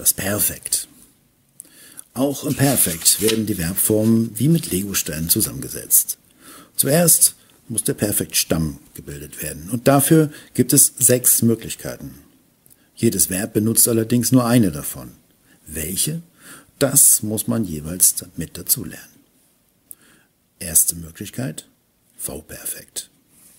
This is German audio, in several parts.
Das Perfekt. Auch im Perfekt werden die Verbformen wie mit Legosteinen zusammengesetzt. Zuerst muss der Perfektstamm gebildet werden und dafür gibt es 6 Möglichkeiten. Jedes Verb benutzt allerdings nur eine davon. Welche? Das muss man jeweils mit dazu lernen. Erste Möglichkeit: V-Perfekt.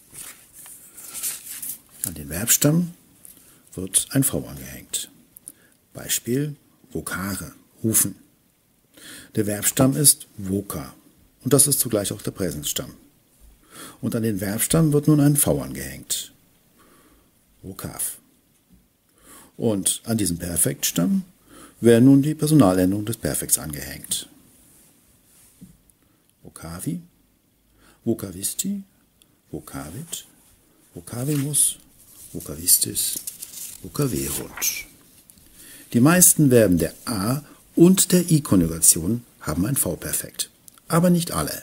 An den Verbstamm wird ein V angehängt. Beispiel: vocare, rufen. Der Verbstamm ist voca und das ist zugleich auch der Präsensstamm. Und an den Verbstamm wird nun ein V angehängt. Vocav. Und an diesen Perfektstamm werden nun die Personalendungen des Perfekts angehängt. Vocavi, vocavisti, vocavit, vocavimus, vocavistis, vocaverunt. Die meisten Verben der A- und der I-Konjugation haben ein V-Perfekt, aber nicht alle.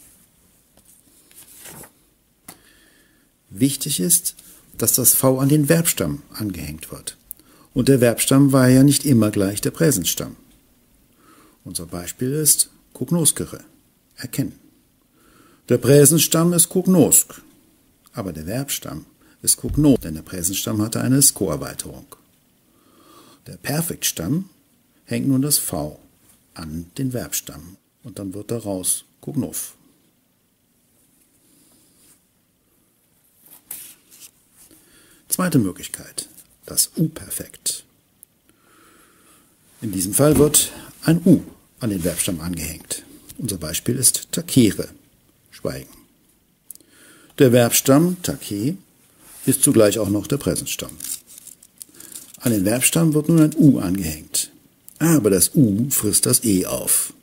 Wichtig ist, dass das V an den Verbstamm angehängt wird. Und der Verbstamm war ja nicht immer gleich der Präsensstamm. Unser Beispiel ist cognoscere, erkennen. Der Präsensstamm ist cognosc, aber der Verbstamm ist cognos, denn der Präsensstamm hatte eine SCO-Erweiterung. Der Perfektstamm hängt nun das V an den Verbstamm und dann wird daraus cognov. Zweite Möglichkeit: das U-Perfekt. In diesem Fall wird ein U an den Verbstamm angehängt. Unser Beispiel ist tacere, schweigen. Der Verbstamm take ist zugleich auch noch der Präsensstamm. An den Verbstamm wird nun ein U angehängt, aber das U frisst das E auf.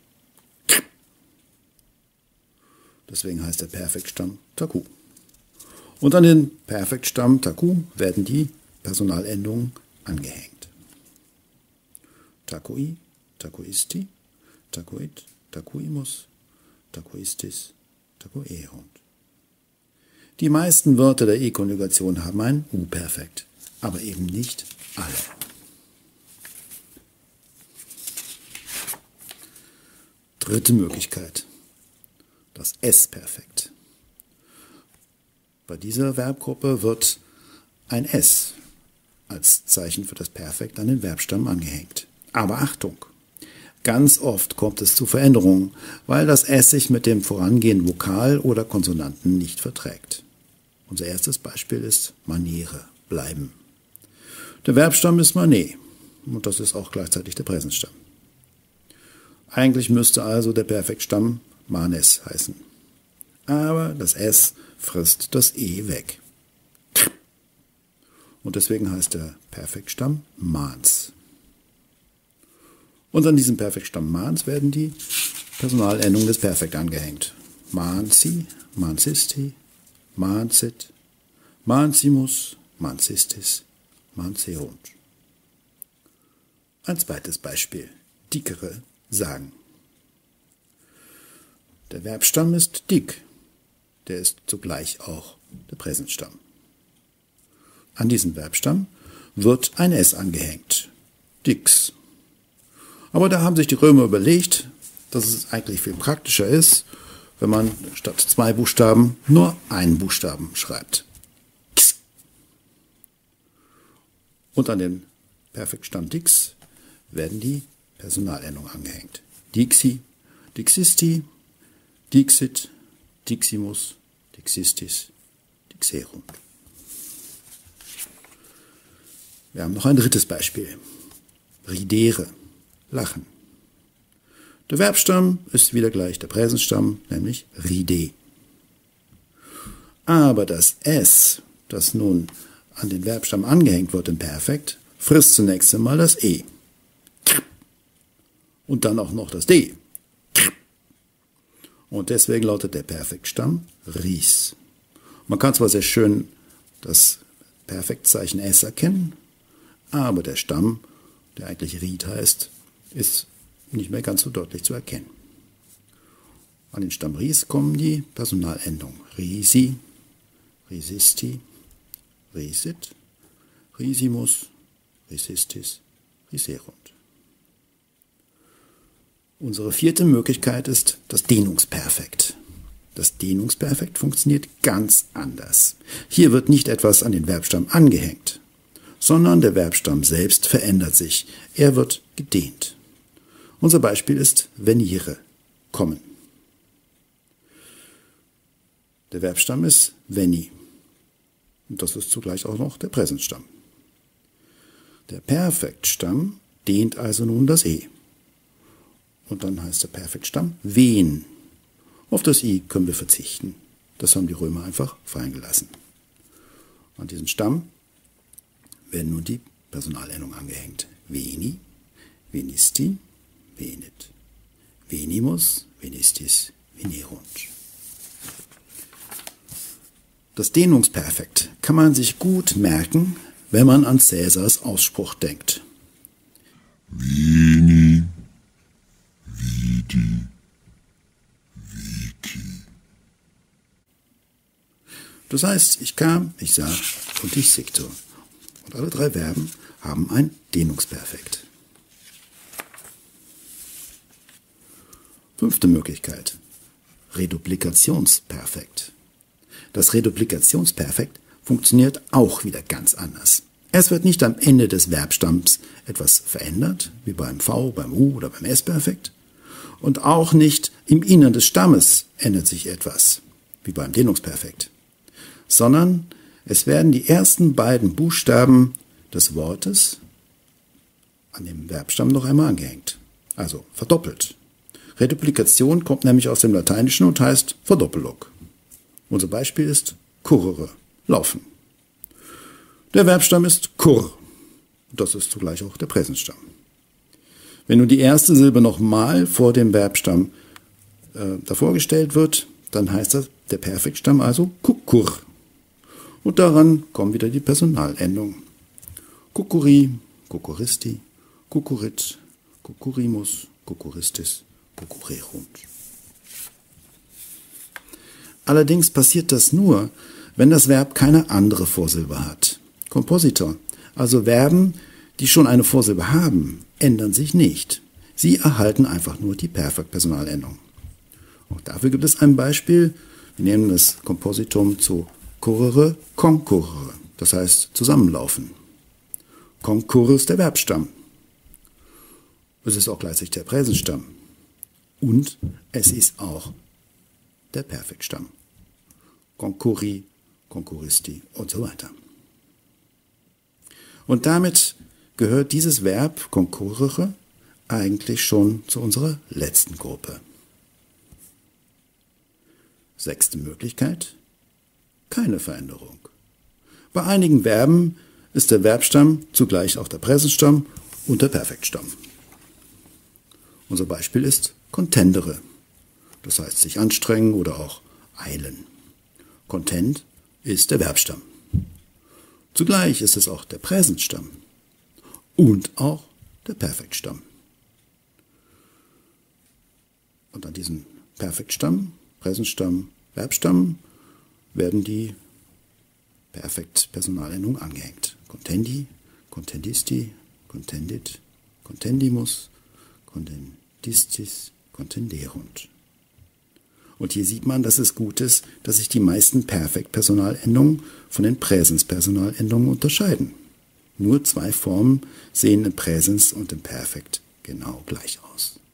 Deswegen heißt der Perfektstamm taku. Und an den Perfektstamm taku werden die Personalendungen angehängt. Takui, takuisti, takuit, takuimus, takuistis, takuerunt. Die meisten Wörter der E-Konjugation haben ein U-Perfekt, aber eben nicht alle. Dritte Möglichkeit: das S-Perfekt. Bei dieser Verbgruppe wird ein S als Zeichen für das Perfekt an den Verbstamm angehängt. Aber Achtung! Ganz oft kommt es zu Veränderungen, weil das S sich mit dem vorangehenden Vokal oder Konsonanten nicht verträgt. Unser erstes Beispiel ist manere, bleiben. Der Verbstamm ist mané und das ist auch gleichzeitig der Präsensstamm. Eigentlich müsste also der Perfektstamm manes heißen. Aber das S frisst das E weg. Und deswegen heißt der Perfektstamm mans. Und an diesem Perfektstamm mans werden die Personalendungen des Perfekt angehängt. Mansi, mansisti, mansit, mansimus, mansistis, manseunt. Ein zweites Beispiel: dickere, sagen. Der Verbstamm ist dick, der ist zugleich auch der Präsensstamm. An diesen Verbstamm wird ein S angehängt, dix. Aber da haben sich die Römer überlegt, dass es eigentlich viel praktischer ist, wenn man statt 2 Buchstaben nur einen Buchstaben schreibt. Und an den Perfektstamm dix werden die Personalendungen angehängt. Dixi, dixisti, dixit, diximus, dixistis, dixerunt. Wir haben noch ein drittes Beispiel. Ridere, lachen. Der Verbstamm ist wieder gleich der Präsensstamm, nämlich ride. Aber das S, das nun an den Verbstamm angehängt wird im Perfekt, frisst zunächst einmal das E. Und dann auch noch das D. Und deswegen lautet der Perfektstamm ris. Man kann zwar sehr schön das Perfektzeichen S erkennen, aber der Stamm, der eigentlich Ried heißt, ist nicht mehr ganz so deutlich zu erkennen. An den Stamm ris kommen die Personalendungen risi, risisti, risit, risimus, risistis, riserunt. Unsere vierte Möglichkeit ist das Dehnungsperfekt. Das Dehnungsperfekt funktioniert ganz anders. Hier wird nicht etwas an den Verbstamm angehängt, sondern der Verbstamm selbst verändert sich. Er wird gedehnt. Unser Beispiel ist venire, kommen. Der Verbstamm ist veni. Und das ist zugleich auch noch der Präsensstamm. Der Perfektstamm dehnt also nun das E. Und dann heißt der Perfektstamm ven. Auf das I können wir verzichten. Das haben die Römer einfach fallen gelassen. An diesen Stamm werden nun die Personalendungen angehängt. Veni, venisti, venit. Venimus, venistis, venerunt. Das Dehnungsperfekt kann man sich gut merken, wenn man an Cäsars Ausspruch denkt. Veni, vidi, vici. Das heißt, ich kam, ich sah und ich siegte. Und alle drei Verben haben ein Dehnungsperfekt. Fünfte Möglichkeit. Reduplikationsperfekt. Das Reduplikationsperfekt funktioniert auch wieder ganz anders. Es wird nicht am Ende des Verbstamms etwas verändert, wie beim V, beim U oder beim S-Perfekt. Und auch nicht im Innern des Stammes ändert sich etwas, wie beim Dehnungsperfekt. Sondern es werden die ersten beiden Buchstaben des Wortes an dem Verbstamm noch einmal angehängt, also verdoppelt. Reduplikation kommt nämlich aus dem Lateinischen und heißt Verdoppelung. Unser Beispiel ist currere, laufen. Der Verbstamm ist cur. Das ist zugleich auch der Präsensstamm. Wenn nun die erste Silbe nochmal vor dem Verbstamm davor gestellt wird, dann heißt das der Perfektstamm also kuckur. Und daran kommen wieder die Personalendungen. Kucuri, kucuristi, kucurit, kucurimus, kucuristis, kucurerunt. Allerdings passiert das nur, wenn das Verb keine andere Vorsilbe hat. Kompositor, also Verben, die schon eine Vorsilbe haben, ändern sich nicht. Sie erhalten einfach nur die Perfektpersonalendung. Auch dafür gibt es ein Beispiel. Wir nehmen das Kompositum zu currere, concurrere, das heißt zusammenlaufen. Concurre ist der Verbstamm. Es ist auch gleichzeitig der Präsensstamm. Und es ist auch der Perfektstamm. Concurri, concurristi und so weiter. Und damit gehört dieses Verb concurrere eigentlich schon zu unserer letzten Gruppe. Sechste Möglichkeit: keine Veränderung. Bei einigen Verben ist der Verbstamm zugleich auch der Präsensstamm und der Perfektstamm. Unser Beispiel ist contendere, das heißt sich anstrengen oder auch eilen. Content ist der Verbstamm. Zugleich ist es auch der Präsensstamm und auch der Perfektstamm. Und an diesen Perfektstamm, Präsensstamm, Verbstamm werden die Perfektpersonalendungen angehängt. Contendi, contendisti, contendit, contendimus, contendistis, contenderunt. Und hier sieht man, dass es gut ist, dass sich die meisten Perfektpersonalendungen von den Präsenspersonalendungen unterscheiden. Nur zwei Formen sehen im Präsens und im Perfekt genau gleich aus.